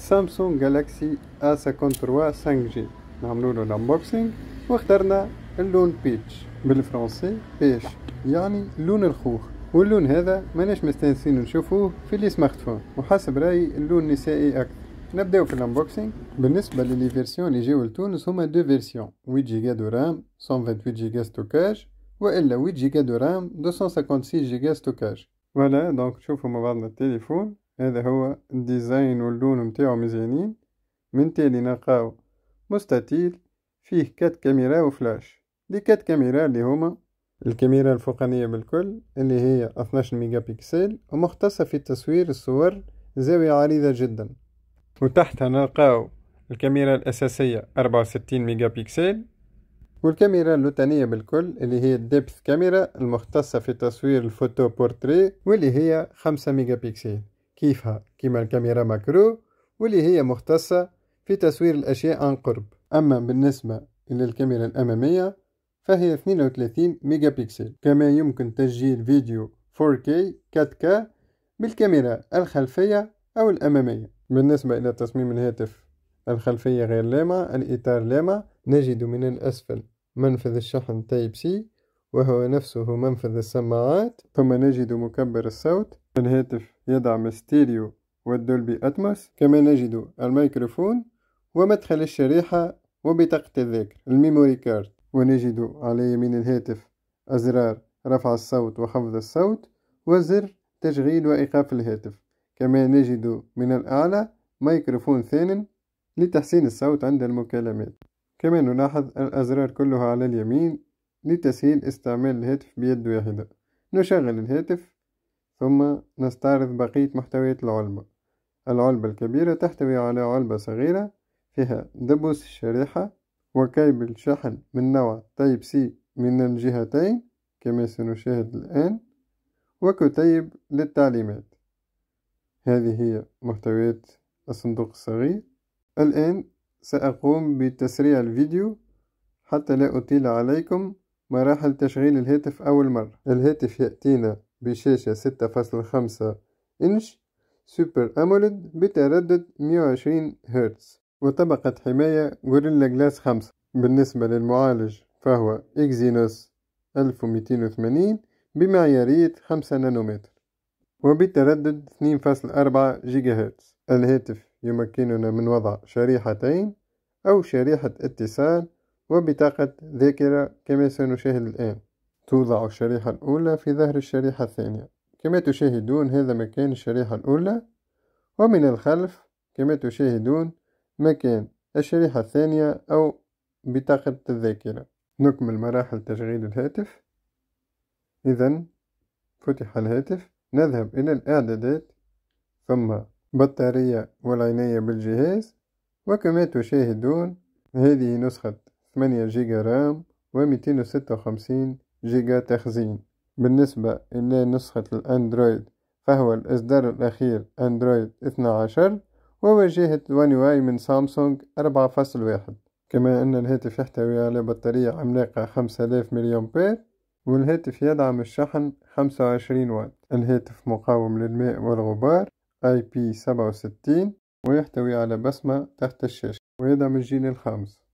سامسونج جالاكسي A53 5G. نعملوله الانبوكسينج واخترنا اللون بيتش بالفرنسي بيش، يعني لون الخوخ. واللون هذا ماناش مستانسين نشوفوه في لي سمارت فون، وحسب رايي اللون نسائي اكثر. نبداو في الانبوكسينج. بالنسبه للي فيرسيون اللي جاو لتونس هما دو فيرسيون، 8 جيجا دو رام 128 جيجا ستوكاج، والا 8 جيجا دو رام 256 جيجا ستوكاج. فوالا دونك نشوفو مع بعضنا التليفون. هذا هو الديزاين واللون متاعو مزيانين. من تالي نلقاو مستطيل فيه 4 كاميرا وفلاش. دي 4 كاميرا اللي هما الكاميرا الفوقانية بالكل اللي هي 12 ميجا بكسل ومختصة في تصوير الصور زاوية عريضة جدا، وتحتها نلقاو الكاميرا الأساسية 64 ميجا بكسل، والكاميرا اللوتانية بالكل اللي هي الديبث كاميرا المختصة في تصوير الفوتو بورتري واللي هي 5 ميجا بكسل كيفها كيما الكاميرا ماكرو، واللي هي مختصة في تصوير الأشياء عن قرب. أما بالنسبة إلى الكاميرا الأمامية فهي 32 ميجا بكسل. كما يمكن تسجيل فيديو 4K 4K بالكاميرا الخلفية أو الأمامية. بالنسبة إلى تصميم الهاتف، الخلفية غير لامعة، الإطار لامع. نجد من الأسفل منفذ الشحن تايب سي وهو نفسه منفذ السماعات، ثم نجد مكبر الصوت. الهاتف يدعم ستيريو والدولبي أتموس. كما نجد الميكروفون ومدخل الشريحة وبطاقة الذاكرة الميموري كارد. ونجد على يمين الهاتف أزرار رفع الصوت وخفض الصوت وزر تشغيل وإيقاف الهاتف. كما نجد من الأعلى ميكروفون ثان لتحسين الصوت عند المكالمات. كما نلاحظ الأزرار كلها على اليمين لتسهيل استعمال الهاتف بيد واحدة. نشغل الهاتف ثم نستعرض بقية محتويات العلبة. العلبة الكبيرة تحتوي على علبة صغيرة فيها دبوس الشريحة وكيبل شحن من نوع تايب سي من الجهتين كما سنشاهد الآن، وكتيب للتعليمات. هذه هي محتويات الصندوق الصغير. الآن سأقوم بتسريع الفيديو حتى لا أطيل عليكم مراحل تشغيل الهاتف. أول مرة الهاتف يأتينا بشاشة 6.5 إنش سوبر أموليد بتردد 120 هرتز وطبقة حماية غوريلا جلاس 5. بالنسبة للمعالج فهو إكزينوس 1280 بمعيارية 5 نانومتر وبتردد 2.4 جيجا هرتز. الهاتف يمكننا من وضع شريحتين أو شريحة اتصال وبطاقة ذاكرة كما سنشاهد الآن. توضع الشريحة الأولى في ظهر الشريحة الثانية كما تشاهدون. هذا مكان الشريحة الأولى، ومن الخلف كما تشاهدون مكان الشريحة الثانية أو بطاقة الذاكرة. نكمل مراحل تشغيل الهاتف. إذن فتح الهاتف، نذهب إلى الإعدادات ثم بطارية والعناية بالجهاز. وكما تشاهدون هذه نسخة 8 جيجا رام و256 جيجا تخزين. بالنسبة إلى نسخة الأندرويد فهو الإصدار الأخير أندرويد 12 وواجهة ون واي من سامسونج 4.1. كما أن الهاتف يحتوي على بطارية عملاقة 5000 ملي أمبير، والهاتف يدعم الشحن 25 واط. الهاتف مقاوم للماء والغبار IP67 ويحتوي على بصمة تحت الشاشة ويدعم الجيل الخامس.